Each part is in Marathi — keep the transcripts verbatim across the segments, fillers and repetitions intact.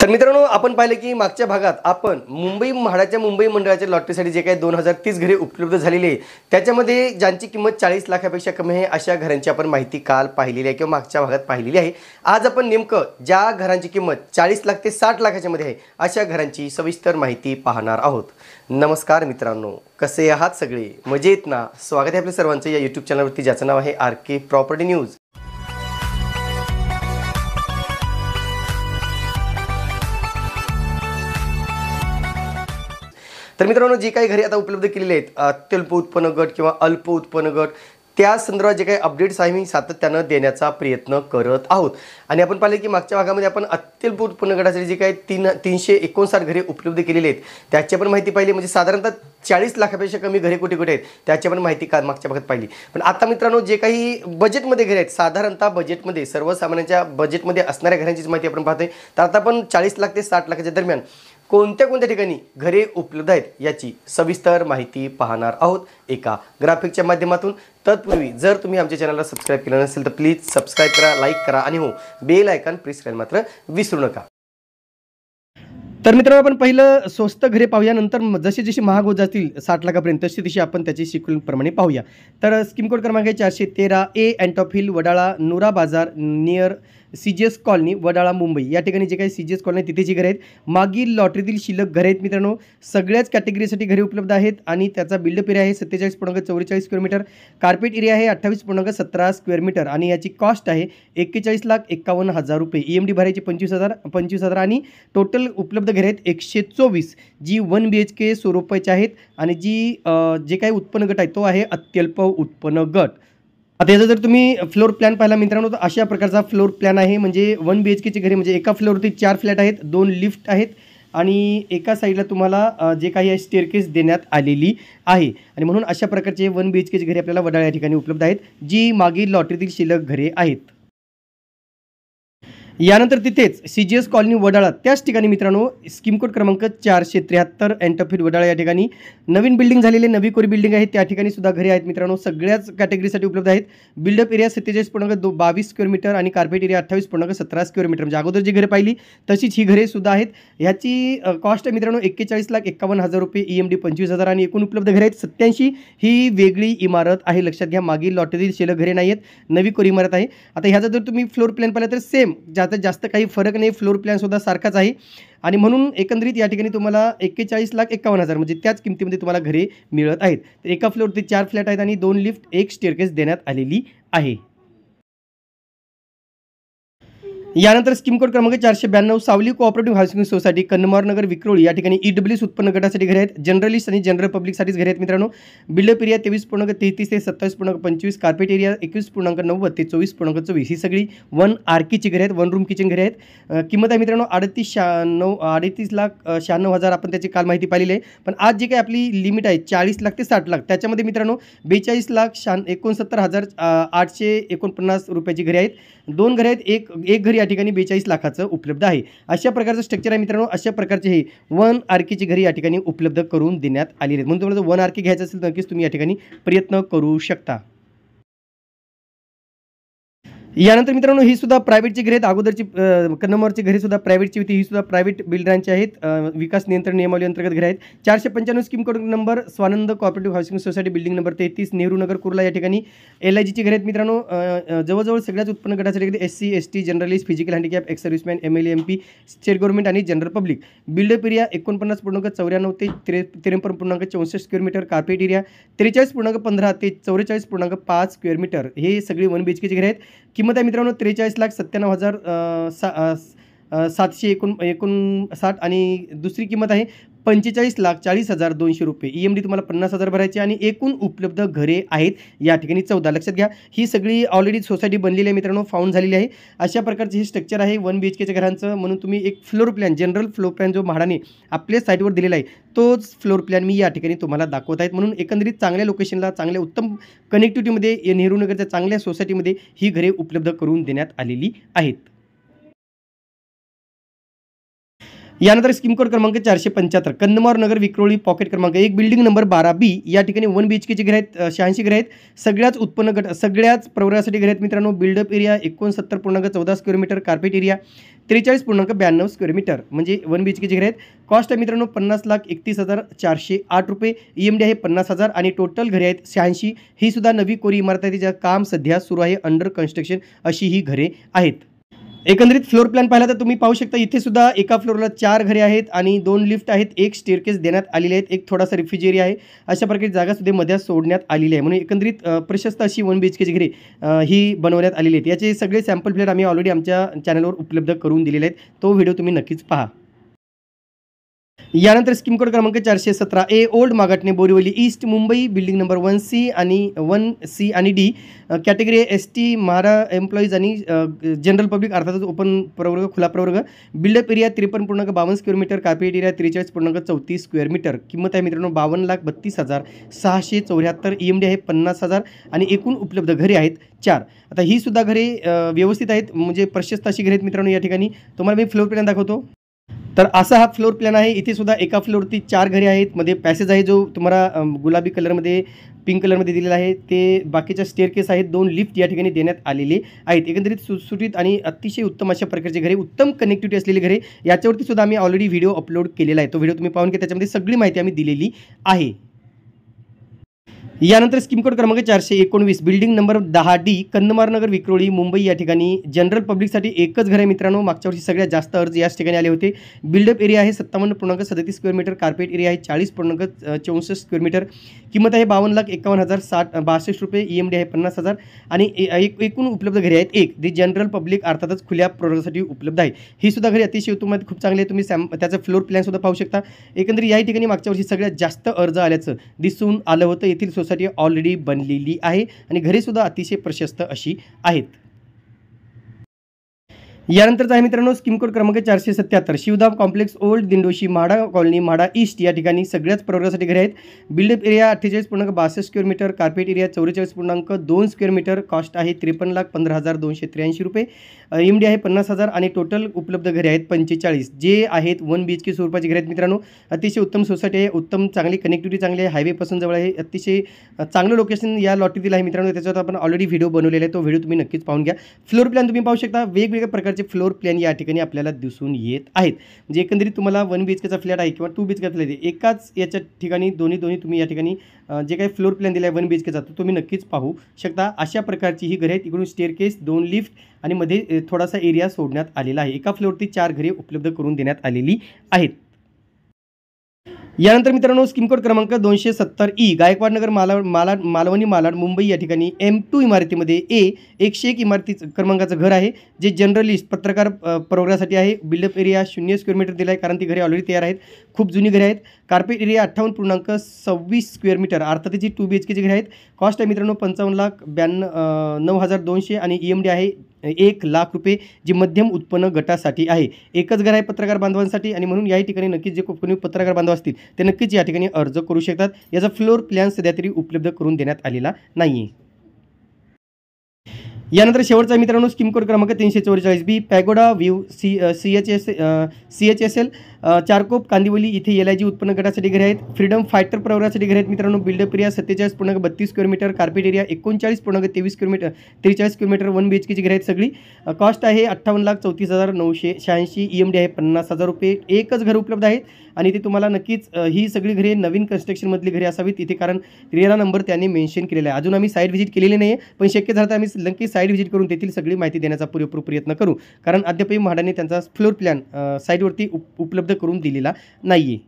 तर मित्रांनो, आपण पाहिलं की मागच्या भागात आपण मुंबई म्हाडाच्या मुंबई मंडळाच्या लॉटरीसाठी जे काही दोन हजार तीस घरे उपलब्ध झालेली आहे, त्याच्यामध्ये ज्यांची किंमत चाळीस लाखापेक्षा कमी आहे अशा घरांची आपण माहिती काल पाहिलेली आहे किंवा मागच्या भागात पाहिलेली आहे। आज आपण नेमकं ज्या घरांची किंमत चाळीस लाख ते साठ लाखाच्या मध्ये आहे अशा घरांची सविस्तर माहिती पाहणार आहोत। नमस्कार मित्रांनो, कसे आहात सगळे? मजेत ना? स्वागत आहे आपल्या सर्वांचं या यूट्यूब चॅनलवरती, ज्याचं नाव आहे आर के प्रॉपर्टी न्यूज। तर मित्रांनो, जी काही घरे आता उपलब्ध केलेली आहेत अत्यल्प उत्पन्न गट किंवा अल्प उत्पन्न गट, त्या संदर्भात जे काही अपडेट्स आहे मी सातत्याने देण्याचा प्रयत्न करत आहोत। आणि आपण पाहिले की मागच्या भागामध्ये आपण अत्यल्प उत्पन्न गटासाठी जे काही तीन तीनशे एकोणसाठ घरे उपलब्ध केलेली आहेत त्याची पण माहिती पाहिली, म्हणजे साधारणतः चाळीस लाखापेक्षा कमी घरे कुठे कुठे आहेत त्याची पण माहिती काल मागच्या भागात पाहिली। पण आता मित्रांनो, जे काही बजेटमध्ये घरे आहेत, साधारणतः बजेटमध्ये सर्वसामान्यांच्या बजेटमध्ये असणाऱ्या घरांचीच माहिती आपण पाहतोय। तर आता आपण चाळीस लाख ते साठ लाखाच्या दरम्यान कोणत्या कोणत्या ठिकाणी घरे उपलब्ध आहेत याची सविस्तर माहिती पाहणार आहोत एका ग्राफिकच्या माध्यमातून। तत्पूर्वी जर तुम्ही आमच्या चॅनलला सबस्क्राइब केलं नसेल तर प्लीज सबस्क्राइब करा, लाईक करा आणि हो बेल आयकॉन प्रेस करायला मात्र विसरू नका। तर मित्रांनो, आपण पहिलं स्वस्त घरे पाहूया, नंतर जसे जसे महाग होत जातील साठ लाखापर्यंत तशी तशी आपण त्याची शिकवण प्रमाणे पाहूया। तर स्कीम कोड क्रमांक आहे चारशे तेरा ए Antop hill Wadala Noora Bazar near C G S colony Wadala Mumbai. या ठिकाणी जे काही सी जी एस कॉलनी तिथे जी घरे आहेत, मागील लॉटरीतील शिल्लक घरे आहेत मित्रांनो। सगळ्याच कॅटेगरीसाठी घरे उपलब्ध आहेत आणि त्याचा बिल्डअप एरिया आहे सत्तेचाळीस पूर्णांक चौवेचाळीस स्क्वेअर मीटर, कार्पेट एरिया आहे अठ्ठावीस पूर्णांक सतरा स्क्वेअर मीटर आणि याची कॉस्ट आहे एक्केचाळीस लाख एक्कावन्न हजार रुपये। ई एम डी भरायची पंचवीस हजार पंचवीस हजार आणि टोटल उपलब्ध घरे आहेत एकशे चोवीस, जी वन बी एच के स्वरूपाचे आहेत आणि जी जे काही उत्पन्न गट आहे तो आहे अत्यल्प उत्पन्न गट। आता याचा जर तुम्ही फ्लोर प्लॅन पाहिला मित्रांनो, तर अशा प्रकारचा फ्लोर प्लॅन आहे, म्हणजे वन बी एच केची घरे, म्हणजे एका फ्लोअरवरती चार फ्लॅट आहेत, दोन लिफ्ट आहेत आणि एका साईडला तुम्हाला जे काही आहे स्टेअरकेस देण्यात आलेली आहे। आणि म्हणून अशा प्रकारचे वन बी एच केची घरे आपल्याला वडाळा या ठिकाणी उपलब्ध आहेत, जी मागील लॉटरीतील शिल्लक घरे आहेत। यानंतर तिथेच C G S colony Wadala त्याच ठिकाणी मित्रांनो स्कीम कोड क्रमांक चारशे त्र्याहत्तर अँटॉप हिल वडाळा या ठिकाणी नवीन बिल्डिंग झालेले नवी कोरी बिल्डिंग आहे, त्या ठिकाणी सुद्धा घरे आहेत मित्रांनो। सगळ्याच कॅटेगरीसाठी उपलब्ध आहेत। बिल्डअप एरिया सत्तेचाळीस पूर्णांक दो बावीस स्क्वेअर मीटर आणि कार्पेट एरिया अठ्ठावीस पूर्णांक सतरा स्क्वेअर मीटर, म्हणजे अगोदर जी घरे पाहिली तशीच ही घरे सुद्धा आहेत। ह्याची कॉस्ट आहे मित्रांनो एक्केचाळीस लाख एक्कावन्न हजार रुपये, ई एम डी पंचवीस हजार आणि एकूण उपलब्ध घरे आहेत सत्याऐंशी। ही वेगळी इमारत आहे, लक्षात घ्या, मागील लॉटरीतील शिल्लक घरे नाही आहेत, नवी कोरी इमारत आहे। आता ह्याचा जर तुम्ही फ्लोर प्लॅन पाहिला तर सेम, ज्यात जास्त काही फरक नाही, फ्लोर प्लॅन सुद्धा सारखाच आहे आणि म्हणून एकंदरीत या ठिकाणी तुम्हाला एक्केचाळीस लाख एक्कावन्न हजार म्हणजे त्याच किमतीमध्ये तुम्हाला घरे मिळत आहेत। तर एका फ्लोअरवरती चार फ्लॅट आहेत आणि दोन लिफ्ट एक स्टेअरकेस देण्यात आलेली आहे। यानंतर स्कीम कोड क्रमांक चारशे ब्याण्णव Savali cooperative housing society Kannamwar Nagar Vikhroli या ठिकाणी ई डब्ल्यू एस उत्पन्न गटासाठी घरे आहेत, जनरलिस्ट आणि जनरल पब्लिकसाठीच घरे आहेत मित्रांनो। बिल्डअप एरिया तेवीस पूर्णांक तेहतीस ते सत्तावीस पूर्णांक पंचवीस, कार्पेट एरिया एकवीस पूर्णांक नव्वद ते चोवीस पूर्णांक चोवीस, ही सगळी वन आर केची घरे आहेत, वन रूम किचन घरे आहेत। किंमत आहे मित्रांनो अडतीस शहाण्णव अडतीस लाख शहाण्णव हजार, आपण त्याची काल माहिती पाहिलेली आहे। पण आज जी काही आपली लिमिट आहे चाळीस लाख ते साठ लाख, त्याच्यामध्ये मित्रांनो बेचाळीस लाख शहाण्णव एकोणसत्तर हजार आठशे एकोणपन्नास रुपयाची घरे आहेत, दोन घरे आहेत, एक एक घरी या ठिकाणी बेचाळीस लाखाचं उपलब्ध आहे। अशा प्रकारचं स्ट्रक्चर आहे मित्रांनो। अशा प्रकारचे हे वन आर केची घरी या ठिकाणी उपलब्ध करून देण्यात आलेली आहेत, म्हणून तुम्हाला वन आर के घ्यायचं असेल तर नक्कीच तुम्ही या ठिकाणी प्रयत्न करू शकता। यानंतर मित्रांनो ही सुद्धा प्रायव्हेटची घरे आहेत, अगोदरची कन्नमरची घरे सुद्धा प्रायव्हेटची होती, ही सुद्धा प्रायव्हेट बिल्डरांची आहेत, विकास नियंत्रण नियमावली अंतर्गत घरे आहेत। चारशे पंच्याण्णव scheme code number Swanand cooperative housing society building number तेहतीस नेहरू नगर कुर्ला या ठिकाणी एल आय जीची घरे आहेत मित्रांनो। जवळजवळ सगळ्याच उत्पन्न गटासाठी S C S T generalist physical handicap ex serviceman M L M P state government आणि जनरल पब्लिक। बिल्डअप एरिया एकोणपन्नास पूर्णांक चौऱ्याण्णव ते त्रे त्रेपन्न पूर्णांक चौसष्ट स्क्वेअर मीटर, कार्पेट एरिया त्रेचाळीस पूर्णांक पंधरा ते चौवेचाळीस पूर्णांक पाच स्क्वेअर मीटर, हे सगळी वन बी एच केची घरे आहेत। किंमत आहे मित्रांनो त्रेचाळीस लाख सत्त्याण्णव हजार सा सातशे एकोण एकोणसाठ आणि दुसरी किंमत आहे पंचेचाळीस लाख चाळीस हजार दोनशे रुपये, ई एम डी तुम्हाला पन्नास हजार भरायचे आणि एकूण उपलब्ध घरे आहेत या ठिकाणी चौदा। लक्षात घ्या, ही सगळी ऑलरेडी सोसायटी बनलेली आहे मित्रांनो, फाउंड झालेली आहे। अशा प्रकारचे हे स्ट्रक्चर आहे वन बी एच केच्या घरांचं, म्हणून तुम्ही एक floor plan general floor plan जो म्हाडाने आपल्या साईटवर दिलेला आहे तोच फ्लोर प्लॅन मी या ठिकाणी तुम्हाला दाखवत आहेत। म्हणून एकंदरीत चांगल्या लोकेशनला चांगल्या उत्तम कनेक्टिव्हिटीमध्ये नेहरू नगरच्या चांगल्या सोसायटीमध्ये ही घरे उपलब्ध करून देण्यात आलेली आहेत। यानंतर स्कीम कोड क्रमांक चारशे पंच्याहत्तर कन्नमार नगर विक्रोळी पॉकेट क्रमांक एक बिल्डिंग नंबर बारा बी या ठिकाणी वन बी एच केचे घर आहेत, शहाऐंशी घर आहेत, सगळ्याच उत्पन्न गट सगळ्याच प्रवर्गासाठी घर आहेत मित्रांनो. बिल्डअप एरिया एकोणसत्तर पूर्णांक चौदा स्क्वेअर मीटर, कार्पेट एरिया त्रेचाळीस पूर्णांक ब्याण्णव स्क्वेअर मीटर म्हणजे वन बी एच केचे घर आहेत. कॉस्ट आहे मित्रांनो पन्नास लाख एकतीस हजार चारशे आठ रुपये. ई एम डी आहे पन्नास हजार आणि टोटल घरे आहेत शहाऐंशी. ही सुद्धा नवी कोरी इमारत आहे, तिचं काम सध्या सुरू आहे, अंडर कन्स्ट्रक्शन अशी ही घरे आहेत. एकंदरीत फ्लोर प्लॅन पाहिला तर तुम्ही पाहू शकता इथे सुद्धा एका फ्लोरला चार घरे आहेत आणि दोन लिफ्ट आहेत, एक स्टेअरकेस देण्यात आलेले आहेत, एक थोडासा रिफ्युज एरिया आहे. अशा प्रकारे जागा सुद्धा मध्ये सोडण्यात आलेली आहे. म्हणून एकंदरीत प्रशस्त अशी वन बी एच केची घरे ही बनवण्यात आलेली आहेत. याचे सगळे सॅम्पल फ्लॅट आम्ही ऑलरेडी आमच्या चॅनलवर उपलब्ध करून दिलेले आहेत, तो व्हिडिओ तुम्ही नक्कीच पहा. यानंतर स्कीम कोड क्रमांक चारशे सतरा A old Magathane Borivali east Mumbai building number one C आणि वन सी आणि D category S T MHADA employees आणि जनरल पब्लिक अर्थातच ओपन प्रवर्ग खुला प्रवर्ग. बिल्डअप एरिया त्रेपन्न पूर्णांक बावन्न स्क्वेअर मीटर, कार्पेट एरिया त्रेचाळीस पूर्णांक चौतीस स्क्वेअर मीटर. किंमत आहे मित्रांनो बावन्न लाख बत्तीस हजार सहाशे चौऱ्याहत्तर. ई एम डी आहे पन्नास हजार आणि एकूण उपलब्ध घरे आहेत चार. आता ही सुद्धा घरे व्यवस्थित आहेत, म्हणजे प्रशस्त अशी घरे आहेत मित्रांनो. या ठिकाणी तुम्हाला मी फ्लोर प्लॅन दाखवतो. तर असा हा फ्लोर प्लॅन आहे. इथे सुद्धा एका फ्लोरवरती चार घरे आहेत, मध्ये पॅसेज आहे जो तुम्हाला गुलाबी कलरमध्ये पिंक कलरमध्ये दिलेला आहे, ते बाकीच्या स्टेअरकेस आहेत, दोन लिफ्ट या ठिकाणी देण्यात आलेले आहेत. एकंदरीत सुटसुटीत आणि अतिशय उत्तम अशा प्रकारचे घरे, उत्तम कनेक्टिव्हिटी असलेली घरे, याच्यावरती सुद्धा आम्ही ऑलरेडी व्हिडिओ अपलोड केलेला आहे. तो व्हिडिओ तुम्ही पाहून घ्या, त्याच्यामध्ये सगळी माहिती आम्ही दिलेली आहे. यानंतर स्कीम कोड क्रमांक चारशे एकोणवीस बिल्डिंग नंबर दहा डी कन्नमार नगर विक्रोळी मुंबई या ठिकाणी जनरल पब्लिकसाठी एकच घर आहे मित्रांनो. मागच्या वर्षी सगळ्यात जास्त अर्ज याच ठिकाणी आले होते. बिल्डअप एरिया आहे सत्तावन्न पूर्णांक सदतीस स्क्वेअर मीटर, कार्पेट एरिया आहे चाळीस पूर्णांक चौसष्ट स्क्वेअर मीटर. किंमत आहे बावन्न लाख एकावन्न हजार साठ बासष्ट रुपये. ई एम डी आहे पन्नास हजार आणि एक एकूण उपलब्ध घरे आहेत एक. दी जनरल पब्लिक अर्थातच खुल्या प्रवर्गासाठी उपलब्ध आहे. ही सुद्धा घरे अतिशय उत्तम आहेत, खूप चांगली आहे. तुम्ही सॅम त्याचं फ्लोर प्लॅन सुद्धा पाहू शकता. एकंदरीत या ठिकाणी मागच्या वर्षी सगळ्यात जास्त अर्ज आल्याचं दिसून आलं होतं. येथील सोसायटी ऑलरेडी बनलेली आहे आणि घरे सुद्धा अतिशय प्रशस्त अशी आहेत. यानंतरचा आहे मित्रांनो स्कीम कोड क्रमांक चारशे सत्याहत्तर Shivdham complex old Dindoshi MHADA colony MHADA east या ठिकाणी सगळ्याच प्रवर्गासाठी घरे आहेत. बिल्डअप एरिया अठ्ठेचाळीस पूर्णांक बासष्ट स्क्वेअर मीटर, कार्पेट एरिया चौवेचाळीस पूर्णांक दोन स्क्वेअर मीटर. कॉस्ट आहे त्रेपन्न लाख पंधरा हजार दोनशे त्र्याऐंशी रुपये. एम डी आहे पन्नास हजार आणि टोटल उपलब्ध घरे आहेत पंचेचाळीस, जे आहेत वन बी एच के स्वरूपाची घरे आहेत मित्रांनो. अतिशय उत्तम सोसायटी आहे, उत्तम चांगली कनेक्टिव्हिटी चांगली आहे, हायवेपासून जवळ आहे, अतिशय चांगलं लोकेशन या लॉटीतील आहे मित्रांनो. त्याच्यावर आपण ऑलरेडी व्हिडिओ बनवलेला आहे, तो व्हिडिओ तुम्ही नक्कीच पाहून घ्या. फ्लोर प्लॅन तुम्ही पाहू शकता, वेगवेगळ्या प्रकारचे फ्लोर प्लॅन या ठिकाणी आपल्याला दिसून येत आहेत. म्हणजे एकंदरीत तुम्हाला वन बी एच केचा फ्लॅट आहे किंवा two B H K flat आहे, एकाच याच्या ठिकाणी दोन्ही दोन्ही तुम्ही या ठिकाणी जे काही फ्लोर प्लॅन दिला आहे वन बी एच केचा तो तुम्ही नक्कीच पाहू शकता. अशा प्रकारची ही घरे आहेत. इकडून स्टेअरकेस, दोन लिफ्ट आणि मध्ये थोडासा एरिया सोडण्यात आलेला आहे. एका फ्लोरवरती चार घरे उपलब्ध करून देण्यात आलेली आहेत. यानंतर मित्रांनो स्कीम कोड क्रमांक दोनशे सत्तर ई गायकवाड नगर माला मालाड मालवणी मालाड मुंबई या ठिकाणी एम टू इमारतीमध्ये ए एकशे एक इमारती क्रमांकाचं घर आहे, जे जनरलिस्ट पत्रकार प्रवर्गासाठी आहे. बिल्डअप एरिया शून्य स्क्वेअर मीटर दिला आहे, कारण ती घरे ऑलरेडी तयार आहेत, खूप जुनी घरे आहेत. कार्पेट एरिया अठ्ठावन्न पूर्णांक सव्वीस स्क्वेअर मीटर, अर्थात जी टू बी एच केची घरे आहेत. कॉस्ट आहे मित्रांनो पंचावन्न लाख ब्याण्णव नऊ हजार दोनशे आणि ई एम डी आहे एक लाख रुपये, जी मध्यम उत्पन्न गटासाठी आहे. एकच घर आहे पत्रकार बांधवांसाठी आणि म्हणून या ठिकाणी नक्कीच जे कोणी पत्रकार बांधव असतील ते नक्कीच या ठिकाणी अर्ज करू शकतात. याचा फ्लोर प्लॅन सध्या तरी उपलब्ध करून देण्यात आलेला नाही आहे. यानंतर शेवटचा मित्रांनो स्कीम कोड क्रमांक तीनशे चौवेचाळीस B pagoda view C C H S C H S L Charkop Kandivali इथे एल आय जी उत्पन्न गटासाठी घरे आहेत. फ्रीडम फायटर प्रवर्गासाठी घरे आहेत मित्रांनो. बिल्डअप एरिया सत्तेचाळीस पूर्णांक बत्तीस स्क्वेअर मीटर, कार्पेट एरिया एकोणचाळीस पूर्णांक तेवीस स्क्वेअर मीटर त्रेचाळीस square metre, one B H केची घरे आहेत सगळी. कॉस्ट आहे अठ्ठावन्न लाख चौतीस हजार नऊशे शहाऐंशी. ई एम डी आहे पन्नास हजार रुपये. एकच घर उपलब्ध आहेत आणि ते तुम्हाला नक्कीच ही सगळी घरे नवीन कन्स्ट्रक्शनमधली घरे असावीत इथे, कारण रिअला नंबर त्यांनी मेन्शन केलेला आहे. अजून आम्ही साईट व्हिजिट केलेली नाही आहे, पण शक्य झालं तर आम्ही नक्की साईट व्हिजिट करून तेथील सगळी माहिती देण्याचा पुरेपूर प्रयत्न करू, कारण अद्यापही म्हाडाने त्यांचा फ्लोर प्लॅन साईटवरती उपलब्ध करून दिलेला नाही आहे.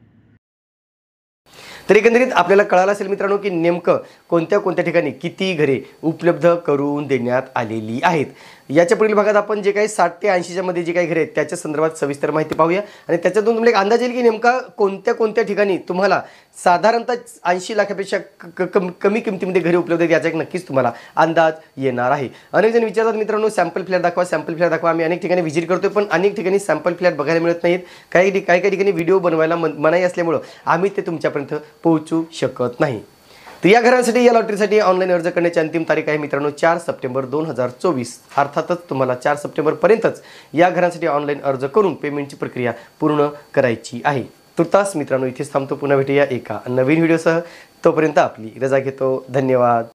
तर एकंदरीत आपल्याला कळालं असेल मित्रांनो की नेमकं कोणत्या कोणत्या ठिकाणी किती घरे उपलब्ध करून देण्यात आलेली आहेत. याच्या पुढील भागात आपण जे काही साठ ते ऐंशीच्या मध्ये जे काही घरे आहेत त्याच्या संदर्भात सविस्तर माहिती पाहूया आणि त्याच्यातून तुम्हाला एक अंदाज येईल की नेमका कोणत्या कोणत्या ठिकाणी तुम्हाला साधारणतः ऐंशी लाखापेक्षा कमी किमतीमध्ये घरे उपलब्ध आहेत याचा एक नक्कीच तुम्हाला अंदाज येणार आहे. अनेक जण विचारतात मित्रांनो सॅम्पल फ्लॅट दाखवा सॅम्पल फ्लॅट दाखवा. आम्ही अनेक ठिकाणी व्हिजिट करतोय, पण अनेक ठिकाणी सॅम्पल फ्लॅट बघायला मिळत नाहीत. काही काही काही ठिकाणी व्हिडिओ बनवायला मनाई असल्यामुळं आम्ही ते तुमच्यापर्यंत पोहोचू शकत नाही. तर या घरांसाठी या लॉटरीसाठी ऑनलाईन अर्ज करण्याची अंतिम तारीख आहे मित्रांनो चार सप्टेंबर दोन हजार चोवीस. अर्थातच तुम्हाला चार सप्टेंबरपर्यंतच या घरांसाठी ऑनलाईन अर्ज करून पेमेंटची प्रक्रिया पूर्ण करायची आहे. तुर्तास मित्रांनो इथेच थांबतो. पुन्हा भेटूया एका नवीन व्हिडिओसह. तोपर्यंत आपली रजा घेतो. धन्यवाद.